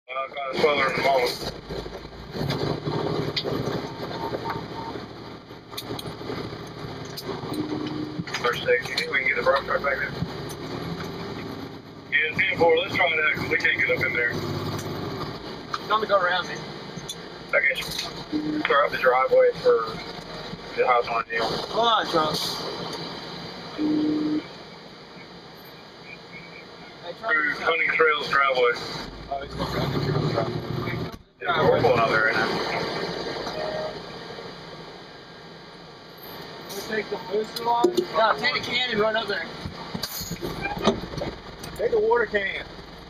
Got a spoiler in the moment. First station, we can get the brush right back there. Yeah, 10-4, let's try that because we can't get up in there. Tell me to go around me. I guess start up the driveway for the house on the deal. Hold on, Charles. Hey, Through Hunting Trails driveway. Oh, he's going to Hunting Trails driveway. Yeah, we're pulling out there right now. We'll take the booster line? No, take a can and run up there. Take a water can.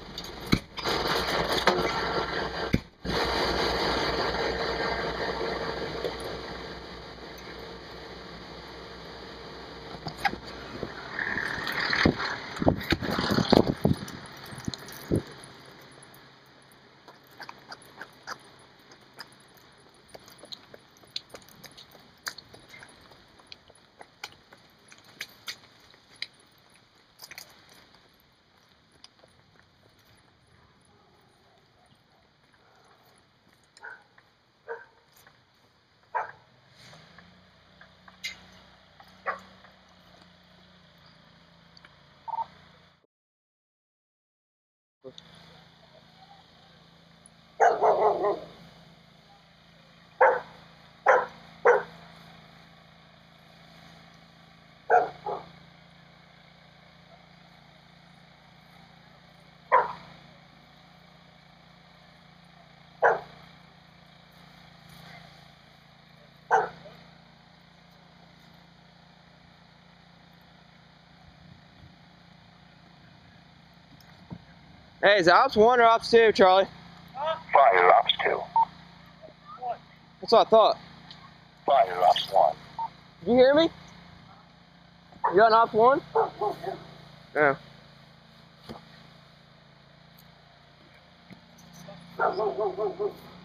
Hey, is it Ops 1 or Ops 2, Charlie? Fire Ops 2. That's what I thought. Fire Ops 1. Did you hear me? You got an Ops 1? Yeah.